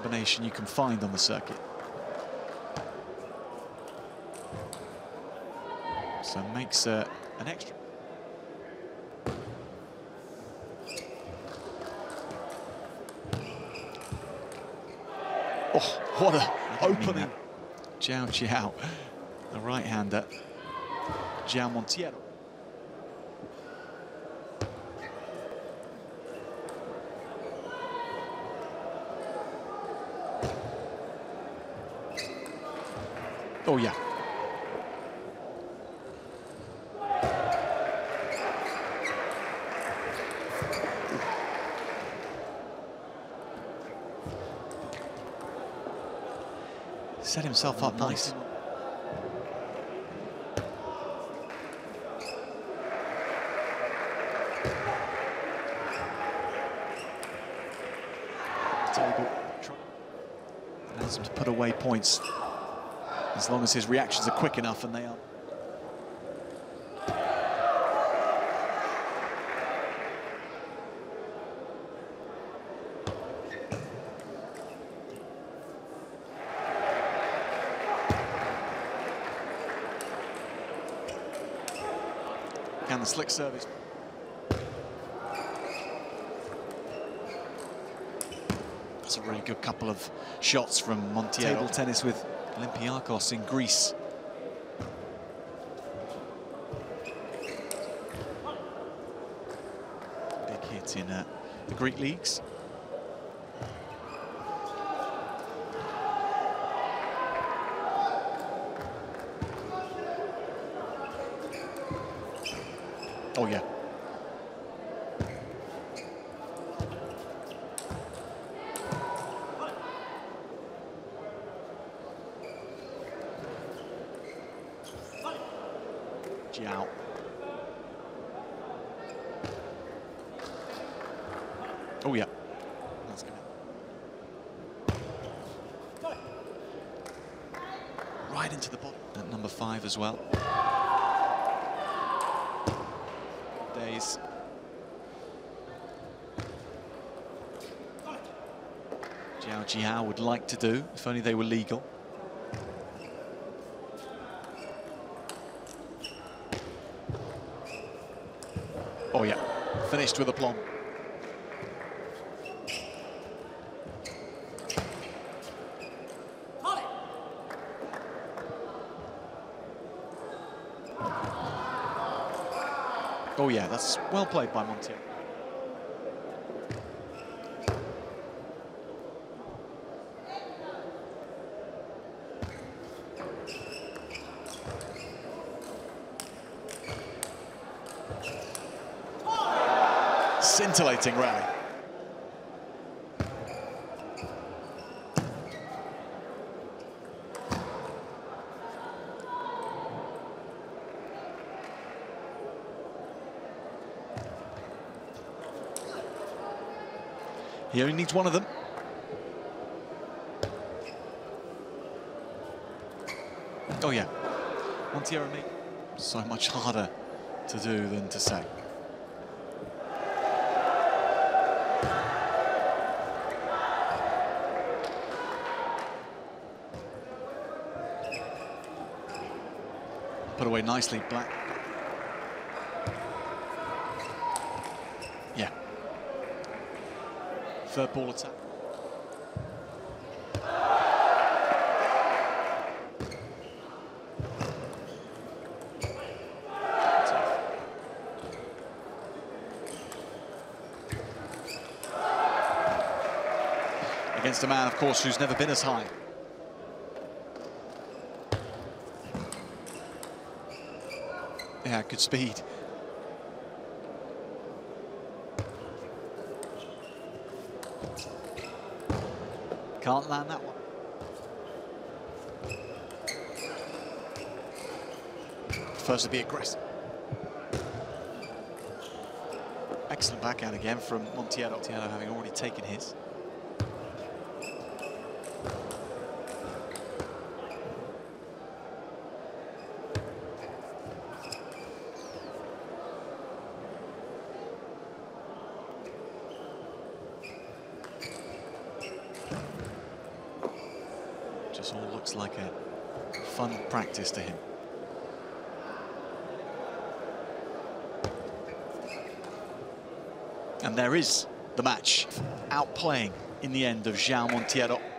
combination you can find on the circuit. So makes an extra. Oh, what an opening. João Chiao, the right-hander, João Monteiro. Oh, yeah. Set himself up nice. Table allows him to put away points as long as his reactions are quick enough, and they are. And the slick service. That's a really good couple of shots from Monteiro. Table tennis with Olympiacos in Greece. Big hit in the Greek leagues. Oh, yeah. João. Oh, yeah. That's good. Right into the bottom. At number 5 as well. Days. João Chiao would like to do, if only they were legal. Oh yeah, finished with aplomb. Oh yeah, that's well played by Monteiro. Scintillating rally. He only needs one of them. Oh yeah, Monteiro made so much harder to do than to say. Put away nicely, Black. Yeah. Third ball attack. Against a man, of course, who's never been as high. Yeah, good speed. Can't land that one. First to be aggressive. Excellent backhand again from Monteiro. Monteiro having already taken his. This all looks like a fun practice to him. And there is the match, outplaying in the end of João Monteiro.